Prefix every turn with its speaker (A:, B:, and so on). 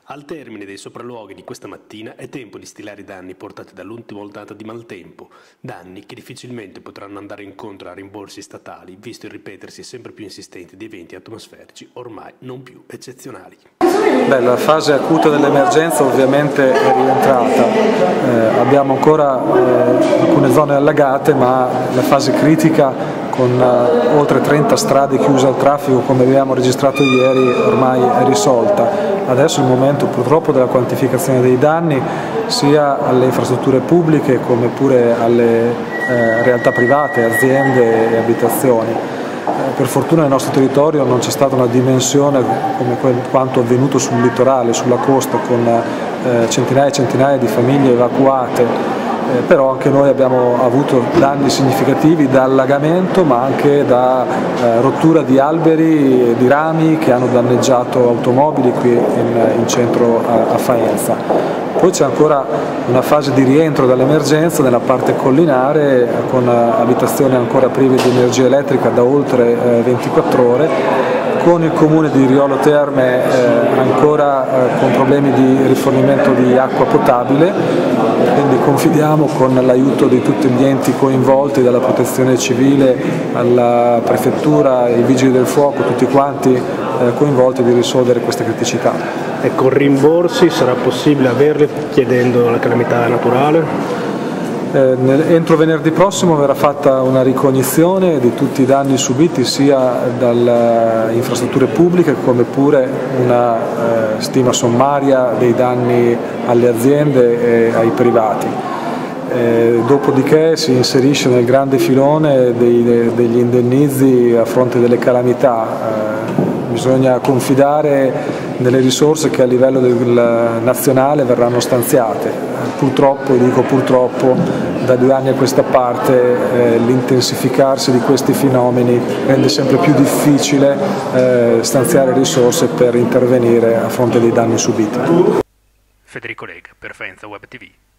A: Al termine dei sopralluoghi di questa mattina è tempo di stilare i danni portati dall'ultima ondata di maltempo, danni che difficilmente potranno andare incontro a rimborsi statali, visto il ripetersi sempre più insistente di eventi atmosferici ormai non più eccezionali.
B: La fase acuta dell'emergenza ovviamente è rientrata, abbiamo ancora alcune zone allagate, ma la fase critica con oltre 30 strade chiuse al traffico, come abbiamo registrato ieri, ormai è risolta. Adesso è il momento purtroppo della quantificazione dei danni sia alle infrastrutture pubbliche come pure alle realtà private, aziende e abitazioni. Per fortuna nel nostro territorio non c'è stata una dimensione come quanto avvenuto sul litorale, sulla costa, con centinaia e centinaia di famiglie evacuate. Però anche noi abbiamo avuto danni significativi da allagamento, ma anche da rottura di alberi e di rami che hanno danneggiato automobili qui in centro a Faenza. Poi c'è ancora una fase di rientro dall'emergenza nella parte collinare, con abitazioni ancora prive di energia elettrica da oltre 24 ore, con il comune di Riolo Terme ancora con problemi di rifornimento di acqua potabile, quindi confidiamo con l'aiuto di tutti gli enti coinvolti, dalla protezione civile alla prefettura, ai vigili del fuoco, tutti quanti coinvolti, di risolvere queste criticità.
C: E con rimborsi sarà possibile averli chiedendo la calamità naturale?
B: Entro venerdì prossimo verrà fatta una ricognizione di tutti i danni subiti sia dalle infrastrutture pubbliche come pure una stima sommaria dei danni alle aziende e ai privati. Dopodiché si inserisce nel grande filone degli indennizzi a fronte delle calamità. Bisogna confidare nelle risorse che a livello nazionale verranno stanziate. Purtroppo, dico purtroppo, da 2 anni a questa parte l'intensificarsi di questi fenomeni rende sempre più difficile stanziare risorse per intervenire a fronte dei danni subiti.
A: Federico Lega per Faenza Web TV.